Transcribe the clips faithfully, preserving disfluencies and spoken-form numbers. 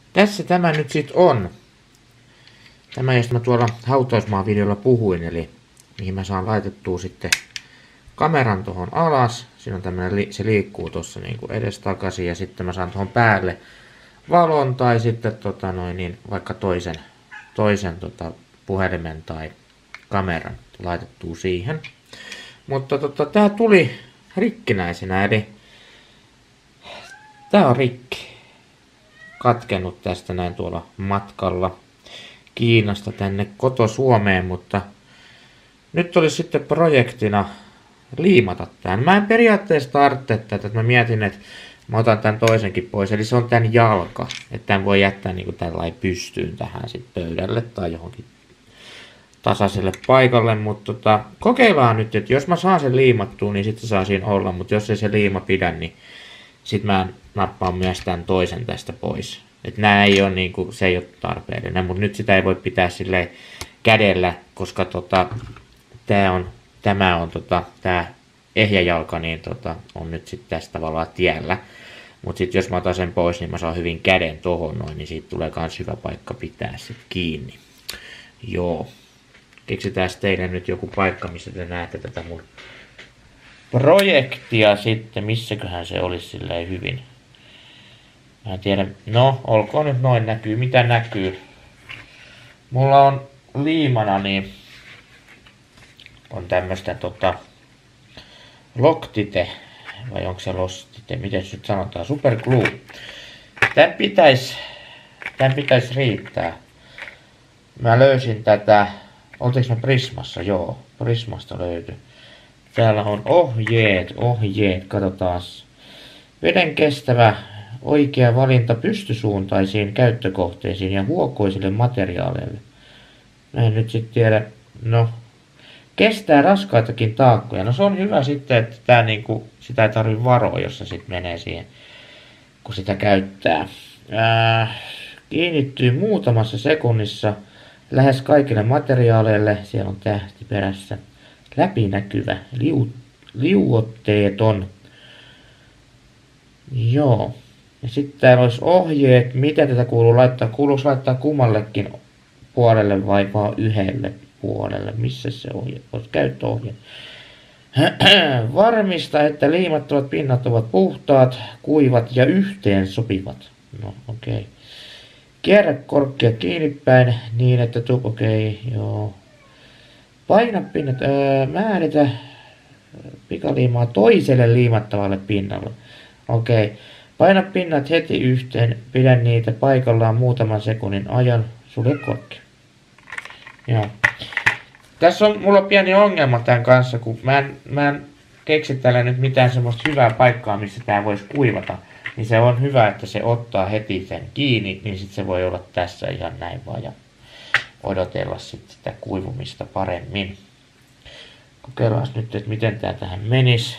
Tässä tämä nyt sit on. Tämä, josta mä tuolla hautausmaan videolla puhuin, eli mihin mä saan laitettua sitten kameran tuohon alas. Siinä on tämmönen, se liikkuu tuossa niinku edestakaisin ja sitten mä saan tuohon päälle valon tai sitten tota noin, niin vaikka toisen, toisen tota puhelimen tai kameran laitettua siihen. Mutta tota, tää tuli rikkinäisenä, eli tää on rikki. Katkennut tästä näin tuolla matkalla Kiinasta tänne koto-Suomeen, mutta nyt olisi sitten projektina liimata tämän. Mä en periaatteessa tarvitse tätä, että mä mietin, että mä otan tämän toisenkin pois, eli se on tämän jalka, että tämän voi jättää niin kuin tällainen pystyyn tähän sitten pöydälle tai johonkin tasaiselle paikalle, mutta tota, kokeillaan nyt, että jos mä saan sen liimattua, niin sitten saa siinä olla, mutta jos ei se liima pidä, niin sitten mä nappaan myös tämän toisen tästä pois. Että nää ei ole niinku, se ei ole tarpeellinen, mutta nyt sitä ei voi pitää silleen kädellä, koska tota, tää on, tämä on tota, tää ehjä jalka, niin tota, on nyt sitten tässä tavallaan tiellä. Mutta sitten jos mä otan sen pois, niin mä saan hyvin käden tohon noin, niin siitä tulee kans hyvä paikka pitää sit kiinni. Joo. Keksitään teille nyt joku paikka, missä te näette tätä mun projektia sitten, missäköhän se olisi silleen hyvin. Mä en tiedä, no olkoon nyt noin, näkyy, mitä näkyy. Mulla on liimana, niin on tämmöstä tota Loctite, vai onko se Lostite, miten se nyt sanotaan, Superglue. Tän pitäis, tän pitäis riittää. Mä löysin tätä, oltiinko mä Prismassa? Joo, Prismasta löytyi. Täällä on ohjeet, ohjeet, katsotaan. Veden kestävä oikea valinta pystysuuntaisiin käyttökohteisiin ja huokoisille materiaaleille. Mä en nyt sitten tiedä, no, kestää raskaitakin taakkoja. No se on hyvä sitten, että tää niinku, sitä ei tarvitse varoa, jos se sitten menee siihen, kun sitä käyttää. Ää, kiinnittyy muutamassa sekunnissa lähes kaikille materiaaleille. Siellä on tähti perässä. Läpinäkyvä, liu, liuotteeton. Joo. Ja sitten täällä olisi ohjeet, mitä tätä kuuluu laittaa. Kuuluuko laittaa kummallekin puolelle vai vaan yhdelle puolelle? Missä se ohje? Olisi käyttöohje. Varmista, että liimattavat pinnat ovat puhtaat, kuivat ja yhteen sopivat. No okei. Okay. Kierrä korkkia kiinnipäin niin, että tuu, okei, okay, joo. Paina pinnat, öö, määritä pikaliimaa toiselle liimattavalle pinnalle. Okei. Okay. Paina pinnat heti yhteen, pidä niitä paikallaan muutaman sekunnin ajan, sulje korkki. Joo. Tässä on mulla pieni ongelma tämän kanssa, kun mä en, mä en keksi tällä nyt mitään semmoista hyvää paikkaa, missä tää voisi kuivata. Niin se on hyvä, että se ottaa heti sen kiinni, niin sit se voi olla tässä ihan näin vaan ja odotella sit sitä kuivumista paremmin. Kokeillaan nyt, että miten tää tähän menisi.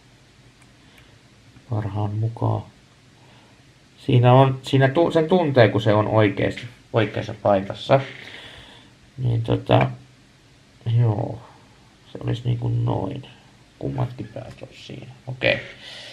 Parhaan mukaan. Siinä on, siinä tu, sen tuntee, kun se on oikeasti, oikeassa paikassa. Niin tota, joo, se olisi niin kuin noin. Kummatkin päät olisi siinä. Okei. Okay.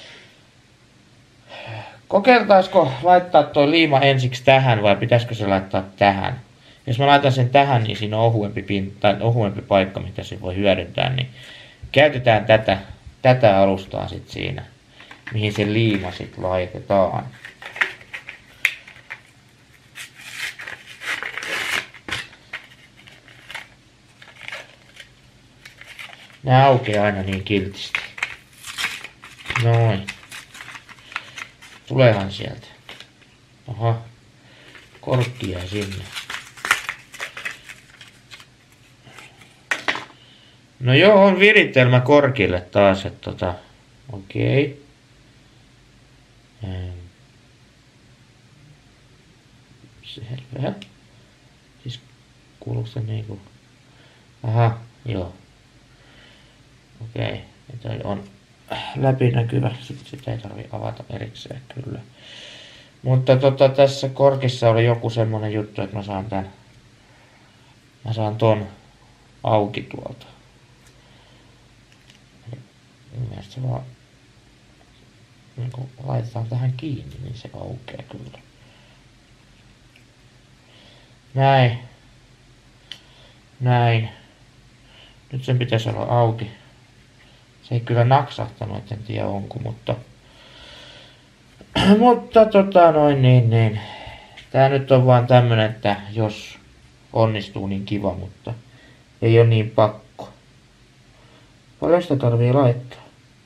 Kokeiltaisiko laittaa toi liima ensiksi tähän vai pitäisikö se laittaa tähän? Jos mä laitan sen tähän, niin siinä on ohuempi, pinta, ohuempi paikka, mitä se voi hyödyntää. Niin käytetään tätä, tätä alustaa sit siinä, mihin se liima sit laitetaan. Nää aukeaa aina niin kiltisti. Noin. Tuleehan sieltä. Aha. Korkki jää sinne. No joo, on viritelmä korkille taas, että tota, okei. Okay. Selvä. Siis kuuluuko se niinku, aha, joo. Okei, okay. Toi on läpinäkyvä, sitä ei tarvi avata erikseen kyllä. Mutta tota, tässä korkissa oli joku semmonen juttu, että mä saan tän, mä saan ton auki tuolta. Mielestäni se vaan, niin kun laitetaan tähän kiinni, niin se aukeaa kyllä. Näin. Näin. Nyt sen pitäisi olla auki. Se ei kyllä naksahtanut, en tiedä onko, mutta... mutta tota noin niin niin. Tää nyt on vaan tämmönen, että jos onnistuu niin kiva, mutta ei oo niin pakko. Paljon sitä tarvii laittaa?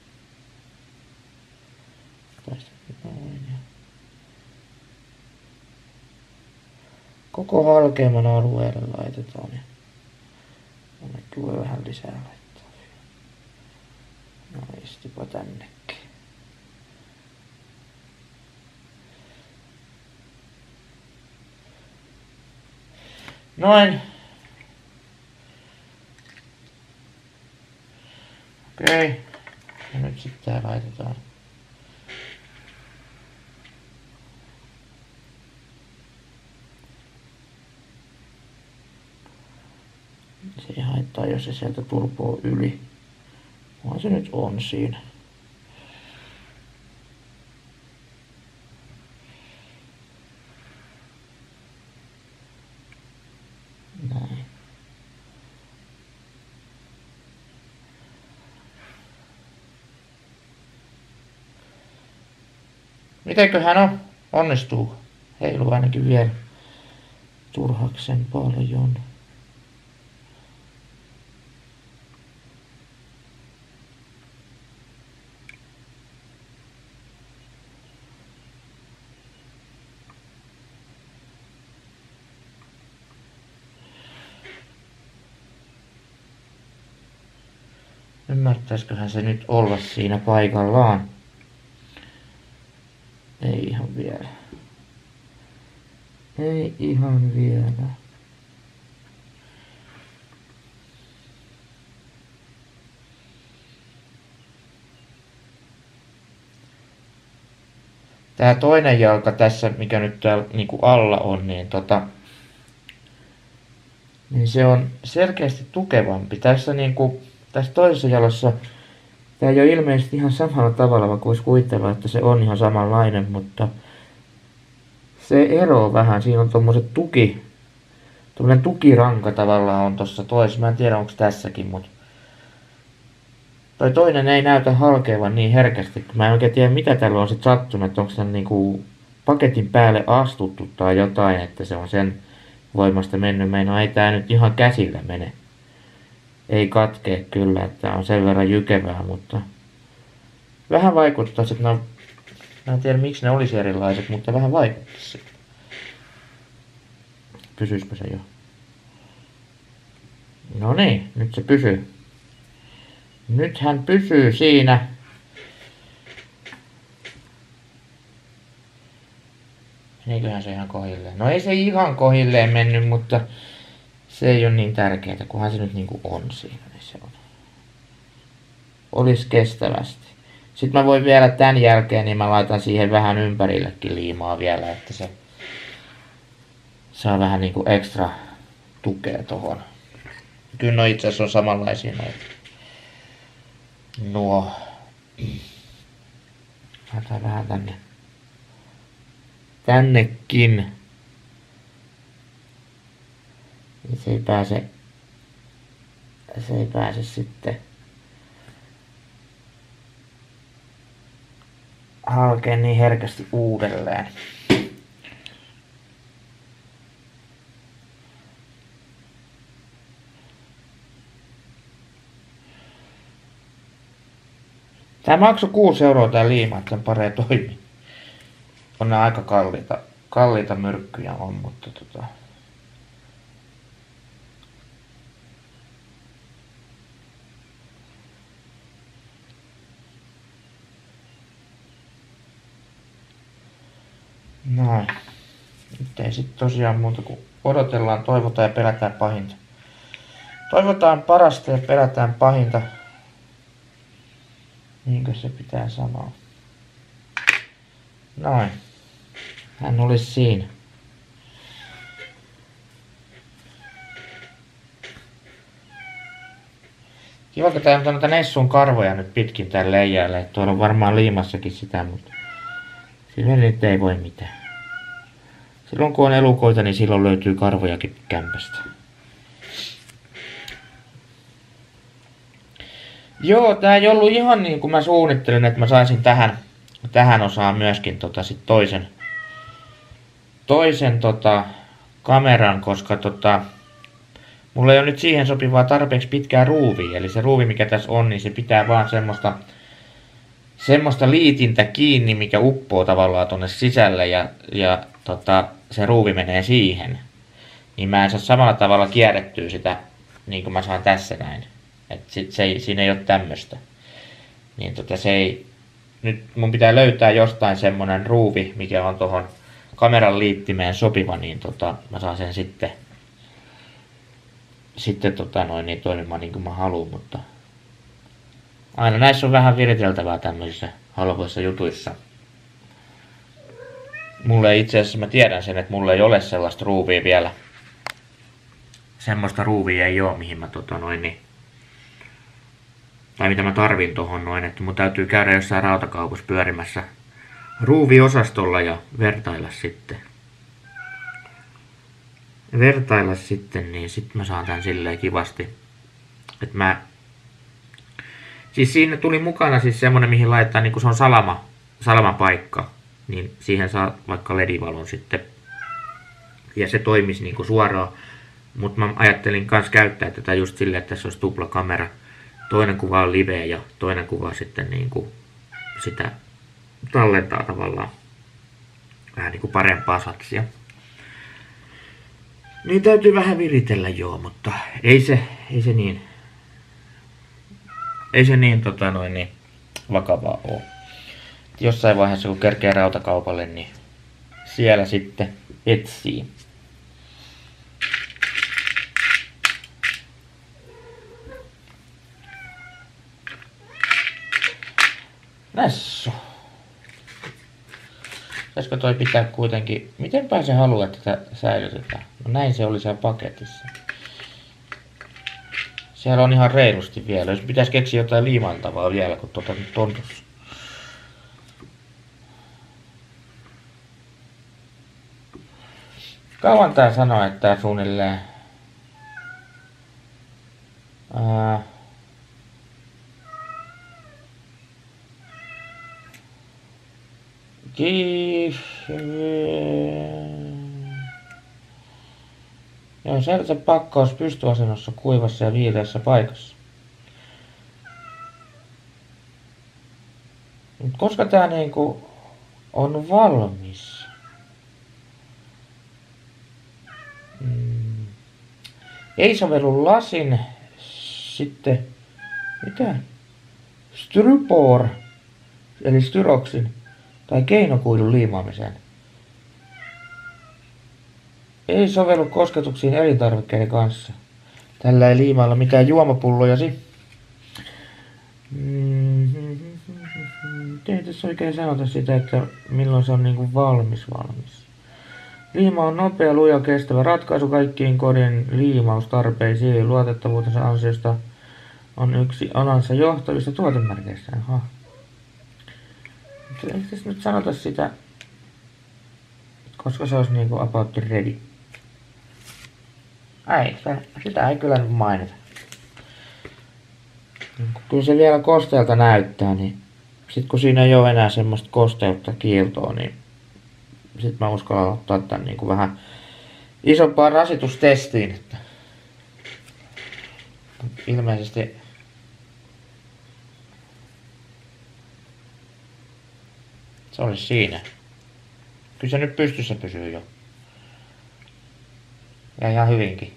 Tästä noin. Koko halkeaman alueelle laitetaan ja tännekin voi vähän lisää laittaa. No istipa tännekin. Noin. Okei. Ja nyt sitten tää laitetaan. Se ei haittaa, jos se sieltä turpoo yli. Vaan se nyt on siinä. Näin. Mitenköhän on? Onnistuu. Heilu ainakin vielä turhaksen paljon. Ymmärtäisiköhän se nyt olla siinä paikallaan? Ei ihan vielä. Ei ihan vielä. Tää toinen jalka tässä, mikä nyt täällä niinku alla on, niin tota... Niin se on selkeästi tukevampi. Tässä niinku... Tässä toisessa jalassa tää ei ole ilmeisesti ihan samalla tavalla, vaikka voisi kuvitella, että se on ihan samanlainen, mutta se ero vähän. Siinä on tommoset tuki, tommonen tukiranka tavallaan on tossa toisessa. Mä en tiedä onko tässäkin, mutta toi toinen ei näytä halkeavan niin herkästi. Mä en oikein tiedä mitä täällä on sit sattunut, että onko tän niinku paketin päälle astuttu tai jotain, että se on sen voimasta mennyt. Meinaa ei tää nyt ihan käsillä mene. Ei katkee kyllä, että on sen verran jykevää, mutta vähän vaikuttaa, että ne, mä en tiedä miksi ne olisi erilaiset, mutta vähän vaikuttaa. Pysyisikö se jo? No niin, nyt se pysyy. Nyt hän pysyy siinä. Meniköhän se ihan kohilleen? No ei se ihan kohilleen mennyt, mutta se ei ole niin tärkeää, kunhan se nyt niinku on siinä, niin se on. Olisi kestävästi. Sitten mä voin vielä tän jälkeen, niin mä laitan siihen vähän ympärillekin liimaa vielä, että se saa vähän niinku ekstra tukea tohon. Kyllä no itse asiassa on samanlaisia noita. Nuo. Laitan vähän tänne. Tännekin. Niin se ei pääse, se ei pääse sitten halkeen niin herkästi uudelleen. Tää maksoi kuusi euroa tää liima, että sen paree toimii. On ne aika kalliita, kalliita myrkkyjä on, mutta tota... Noin. Nyt ei sit tosiaan muuta kuin odotellaan, toivotaan ja pelätään pahinta. Toivotaan parasta ja pelätään pahinta. Niinkö se pitää sanoa? Noin. Hän olisi siinä. Kiva, kun tää on noita Nessun karvoja nyt pitkin tän leijälle. Tuolla on varmaan liimassakin sitä, mutta sille nyt ei voi mitään. Silloin kun on elukoita, niin silloin löytyy karvojakin kämpästä. Joo, tää ei ollut ihan niin kuin mä suunnittelin, että mä saisin tähän, tähän osaan myöskin tota sit toisen, toisen tota kameran, koska tota, mulla ei ole nyt siihen sopivaa tarpeeksi pitkää ruuvia. Eli se ruuvi mikä tässä on, niin se pitää vaan semmoista, semmoista liitintä kiinni, mikä uppoo tavallaan tonne sisälle ja, ja tota, se ruuvi menee siihen. Niin mä en saa samalla tavalla kierrettyä sitä, niin kuin mä saan tässä näin. Et sit se ei, siinä ei ole tämmöstä. Niin tota se ei, nyt mun pitää löytää jostain semmonen ruuvi, mikä on tohon kameran liittimeen sopiva, niin tota mä saan sen sitten, sitten tota noin niin toimimaan niin kuin mä haluun, mutta aina näissä on vähän viriteltävää tämmöisissä halvoissa jutuissa. Mulle itse asiassa mä tiedän sen, että mulla ei ole sellaista ruuvia vielä. Semmoista ruuvia ei oo, mihin mä tota noin niin, tai mitä mä tarvin tohon noin, että mun täytyy käydä jossain rautakaupassa pyörimässä ruuviosastolla ja vertailla sitten. Vertailla sitten, niin sit mä saan tän silleen kivasti. Et mä, siis siinä tuli mukana siis semmonen mihin laittaa, niin kun se on salama, salamapaikka, niin siihen saa vaikka ledivalon sitten. Ja se toimisi niin kuin suoraan. Mutta mä ajattelin kans käyttää tätä just silleen, että tässä olisi tupla kamera. Toinen kuva on live ja toinen kuva sitten niin kuin sitä tallentaa tavallaan vähän niin kuin parempaa satsia. Niin täytyy vähän viritellä joo, mutta ei se, ei se niin, ei se niin, tota noin, niin vakavaa ole. Jossain vaiheessa kun kerkee rautakaupalle, niin siellä sitten etsii. Näissä. Pitäisikö toi pitää kuitenkin, mitenpä se haluaa, että tätä säilytetään? No näin se oli siellä paketissa. Siellä on ihan reilusti vielä. Jos pitäisi keksiä jotain liimailtavaa vielä, kun tota nyt on tossa. Kauan tää sanoo, että tää suunnilleen ää, Kiif... Joo, säilytä pakkaus pystyasennossa kuivassa ja viileässä paikassa. Mut koska tää niinku on valmis? Mm. Ei sovellu lasin. Sitten... Mitä? Styropor. Eli styroksin. Tai keinokuidun liimaamiseen. Ei sovellu kosketuksiin elintarvikkeiden kanssa. Tällä ei liimailla mitään juomapullojasi. Ei tässä oikein sanota sitä, että milloin se on niinku valmis valmis. Liima on nopea, luja, kestävä ratkaisu kaikkiin kodin liimaustarpeisiin. Luotettavuutensa ansiosta on yksi alansa johtavista tuotemerkeistä. Aha. Eikö tässä nyt sanota sitä, koska se olisi niinku about ready? Ei, sitä ei kyllä mainita. Kyllä se vielä kosteelta näyttää, niin sit kun siinä ei ole enää semmoista kosteutta kiiltoa, niin sit mä uskallan ottaa tän niinku vähän isompaan rasitustestiin. Että ilmeisesti se olisi siinä. Kyllä se nyt pystyssä pysyy jo. Ja ihan hyvinkin.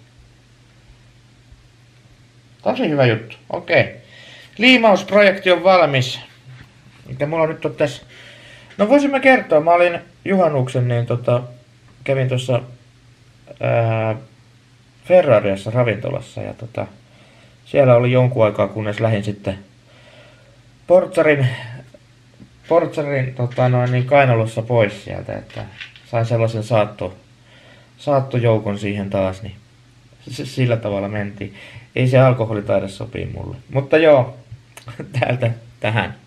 Tosi hyvä juttu. Okei. Liimausprojekti on valmis. Mikä mulla nyt on tässä. No voisimme kertoa. Mä olin juhannuksen, niin tota, kävin tuossa Ferrariassa ravintolassa. Ja tota, siellä oli jonkun aikaa, kunnes lähdin sitten Portsarin Portsarin tota, noin, niin kainalossa pois sieltä, että sain sellaisen saatto, saattojoukon siihen taas, niin sillä tavalla mentiin. Ei se alkoholi taida sopii mulle. Mutta joo, täältä tähän.